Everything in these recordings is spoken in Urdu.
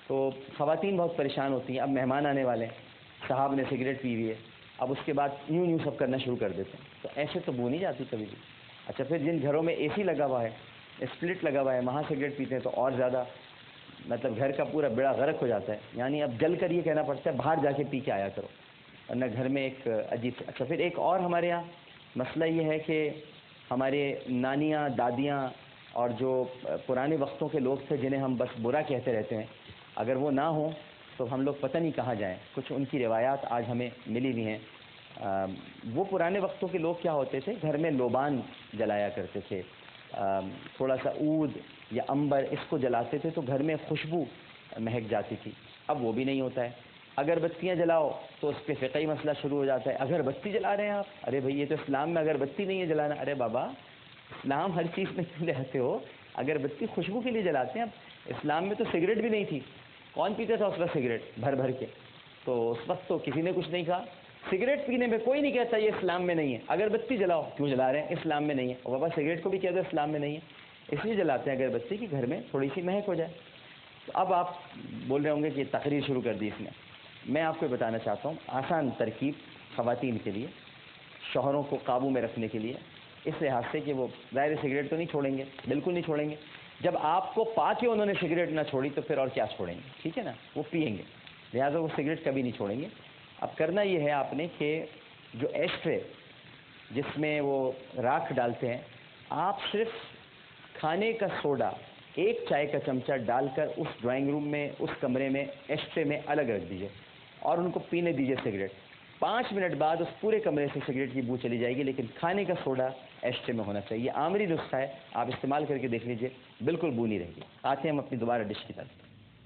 تو خواتین بہت پریشان ہوتی ہیں. اب مہمان آنے والے ہیں, صاحب نے سگریٹ پی ہوئی ہے, اب اس کے بعد یوں سب کرنا شروع کر دیتے ہیں, تو ایسے تو بو نہیں جاتی کبھی بھی. اچھا پھر جن گھروں میں اے سی لگا ہوا ہے, اسپلٹ لگا ہوا ہے, وہاں سگریٹ پیتے ہیں تو اور زیادہ مطلب گھر کا پورا بیڑا غرق ہو جاتا ہے. یعنی اب جل کر یہ کہنا پڑتا ہے باہر جا کے پی کے آیا کرو, ورنہ گھر میں ایک عجیب. اچھا پھر ایک اور ہمارے یہاں مسئلہ یہ ہے کہ ہمارے نانیاں دادیاں اور جو پرانے وقتوں کے لوگ تھے جنہیں ہم بس برا کہتے رہتے ہیں, اگر وہ نہ ہوں تو ہم لوگ پتہ نہیں کہاں جائیں. کچھ ان کی روایات آج ہمیں ملی ہوئی ہیں. وہ پرانے وقتوں کے لوگ کیا ہوتے تھے, گھر میں لوبان جلایا کرتے تھے, تھوڑا سا عود یا عنبر اس کو جلاتے تھے تو گھر میں خوشبو مہک جاتی تھی. اب وہ بھی نہیں ہوتا ہے. اگر بتیاں جلاؤ تو اس پہ فقہی مسئلہ شروع ہو جاتا ہے, اگر بتی جلا رہے ہیں آپ, ارے بھائی یہ تو اسلام میں اگر بتی نہیں ہے جلانا. ارے بابا اسلام ہر چیز میں کیوں لے ہو, اگر بتی خوشبو کے لیے جلاتے ہیں. اب اسلام میں تو سگریٹ بھی نہیں تھی, کون پیتا تھا اس وقت سگریٹ بھر بھر کے, تو اس وقت تو کسی نے کچھ نہیں کہا. سگریٹ پینے میں کوئی نہیں کہتا یہ اسلام میں نہیں ہے. اگر بتی جلاؤ کیوں جلا رہے ہیں, اسلام میں نہیں ہے. اور بابا سگریٹ کو بھی کہہ دو اسلام میں نہیں ہے, اس لیے جلاتے ہیں اگر بتی کہ گھر میں تھوڑی سی مہک ہو جائے. تو اب آپ بول رہے ہوں گے کہ تقریر شروع کر دی اس میں آپ کو بتانا چاہتا ہوں آسان ترکیب خواتین کے لیے, شوہروں کو قابو میں رکھنے کے لیے, اس لحاظ سے کہ وہ ظاہر سگریٹ تو نہیں چھوڑیں گے, بالکل نہیں چھوڑیں گے. جب آپ کو پا کے انہوں نے سگریٹ نہ چھوڑی تو پھر اور کیا چھوڑیں گے, ٹھیک ہے نا, وہ پئیں گے, لہٰذا وہ سگریٹ کبھی نہیں چھوڑیں گے. اب کرنا یہ ہے آپ نے کہ جو ایشٹرے جس میں وہ راکھ ڈالتے ہیں, آپ صرف کھانے کا سوڈا 1 چائے کا چمچہ ڈال کر اس ڈرائنگ روم میں, اس کمرے میں ایشٹرے میں الگ رکھ دیجیے اور ان کو پینے دیجیے سگریٹ. 5 منٹ بعد اس پورے کمرے سے سگریٹ کی بو چلی جائے گی, لیکن کھانے کا سوڈا ایشٹرے میں ہونا چاہیے. یہ عامری نسخہ ہے, آپ استعمال کر کے دیکھ لیجیے, بالکل بو نہیں رہے گی. آتے ہیں ہم اپنی دوبارہ ڈش کی طرف.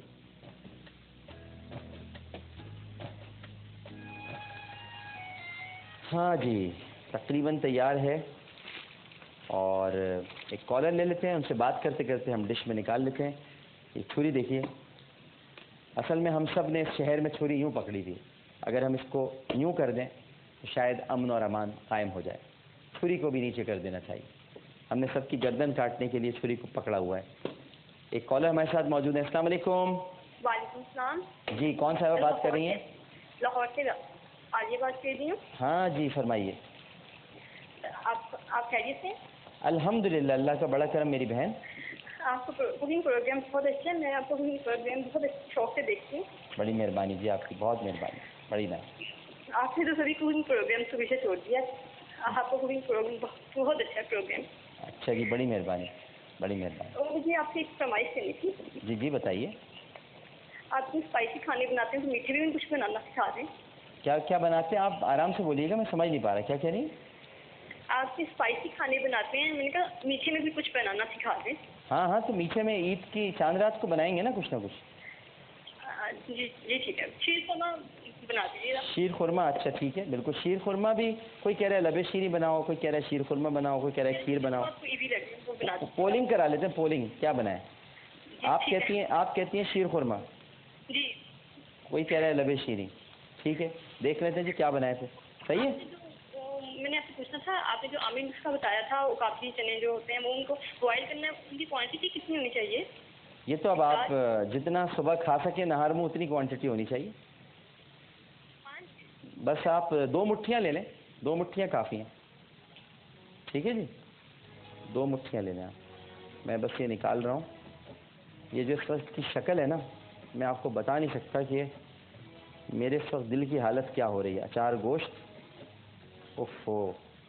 ہاں جی تقریباً تیار ہے, اور ایک کالر لے لیتے ہیں, ان سے بات کرتے کرتے ہم ڈش میں نکال لیتے ہیں. یہ چھری دیکھیے, اصل میں ہم سب نے اس شہر میں چھری یوں پکڑی تھی, اگر ہم اس کو یوں کر دیں تو شاید امن اور امان قائم ہو جائے. چھری کو بھی نیچے کر دینا چاہیے. ہم نے سب کی گردن کاٹنے کے لیے چھری کو پکڑا ہوا ہے. ایک کالر ہمارے ساتھ موجود ہے. السلام علیکم. وعلیکم السلام. جی کون صاحبہ بات کر رہی ہیں؟ لاہور سے عالیہ بات کر رہی ہوں. ہاں جی فرمائیے. آپ خیریت سے؟ الحمدللہ, اللہ کا بڑا کرم میری بہن. آپ کا کوکنگ پروگرام بہت اچھا ہے, میں آپ کو کوکنگ پروگرام بہت شوق سے دیکھتی ہوں. بڑی مہربانی جی, آپ کی بہت مہربانی, بڑی نہ. آپ نے تو سبھی کوکنگ پروگرام صبح سے چھوڑ دیا, آپ کا کوکنگ پروگرام بہت اچھا پروگرام. اچھا جی, بڑی مہربانی, بڑی مہربانی. اور مجھے آپ سے ایک فرمائش کرنی تھی. جی جی بتائیے. آپ اسپائسی کھانے بناتے ہیں تو میٹھے بھی کچھ بنانا سکھا دیں. کیا کیا بناتے ہیں آپ, آرام سے بولیے گا, میں سمجھ نہیں پا رہا, کیا کہہ رہی ہیں؟ آپ اسپائسی کھانے بناتے ہیں, میں نے کہا میٹھے میں بھی کچھ بنانا سکھا دیں. ہاں ہاں, تو میٹھے میں عید کی چاند رات کو بنائیں گے نا کچھ نہ کچھ. جی جی ٹھیک ہے, شیر خورما بنا دیجیے گا. شیر خورما, اچھا ٹھیک ہے, بالکل. شیر خورما بھی کوئی کہہ رہا ہے لبے شیریں بناؤ, کوئی کہہ رہا ہے شیر خورما بناؤ, کوئی کہہ رہا ہے کھیر بناؤ. پولنگ کرا لیتے ہیں, پولنگ کیا بنائیں. آپ کہتی ہیں شیر خورما, جی. کوئی کہہ رہا ہے لبے شیریں. ٹھیک ہے, دیکھ لیتے ہیں جی کیا بنائے تھے. صحیح ہے. میں نے آپ سے پوچھنا تھا, آپ نے جو عامر نسخہ بتایا تھا, وہ کافی چنے جو ہوتے ہیں وہ ان کو بوائل کرنا ہے, ان کی کوانٹٹی کتنی ہونی چاہیے؟ یہ تو اب آپ جتنا صبح کھا سکیں نہار میں اتنی کوانٹٹی ہونی چاہیے. بس آپ 2 مٹھیاں لے لیں, 2 مٹھیاں کافی ہیں. ٹھیک ہے جی, 2 مٹھیاں لے لیں آپ. میں بس یہ نکال رہا ہوں. یہ جو اس وقت کی شکل ہے نا, میں آپ کو بتا نہیں سکتا کہ میرے اس وقت دل کی حالت کیا ہو رہی ہے. اچار گوشت, اوفو,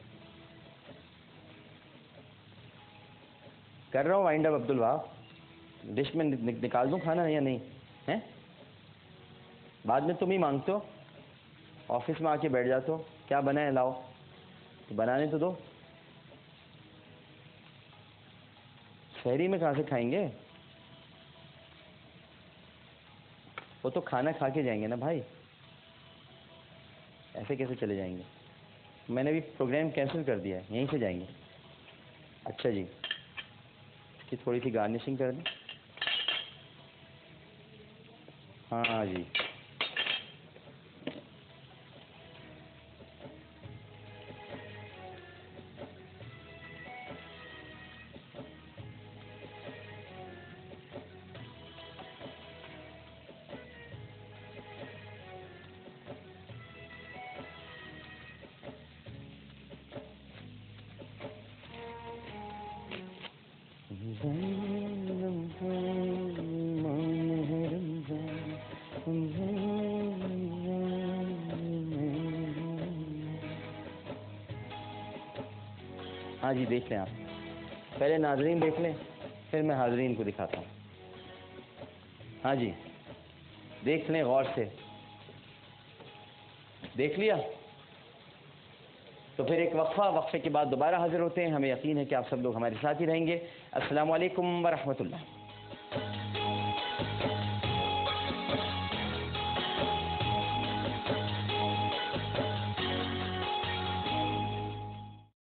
کر رہا ہوں وائنڈ اپ. عبدالوہاب, ڈش میں نکال دوں کھانا یا نہیں ہے؟ بعد میں تم ہی مانگتے ہو, آفس میں آ کے بیٹھ جاتے ہو, کیا بنا ہے لاؤ, تو بنانے تو دو. شہری میں کہاں سے کھائیں گے, وہ تو کھانا کھا کے جائیں گے نا بھائی, ایسے کیسے چلے جائیں گے. میں نے بھی پروگرام کینسل کر دیا ہے, یہیں سے جائیں گے. اچھا جی, اس کی تھوڑی سی گارنشنگ کر دیں. ہاں جی, ہاں جی دیکھ لیں آپ, پہلے ناظرین دیکھ لیں پھر میں حاضرین کو دکھاتا ہوں. ہاں جی دیکھ لیں غور سے, دیکھ لیا؟ تو پھر ایک وقفے کے بعد دوبارہ حاضر ہوتے ہیں. ہمیں یقین ہے کہ آپ سب لوگ ہمارے ساتھ ہی رہیں گے. السلام علیکم ورحمۃ اللہ.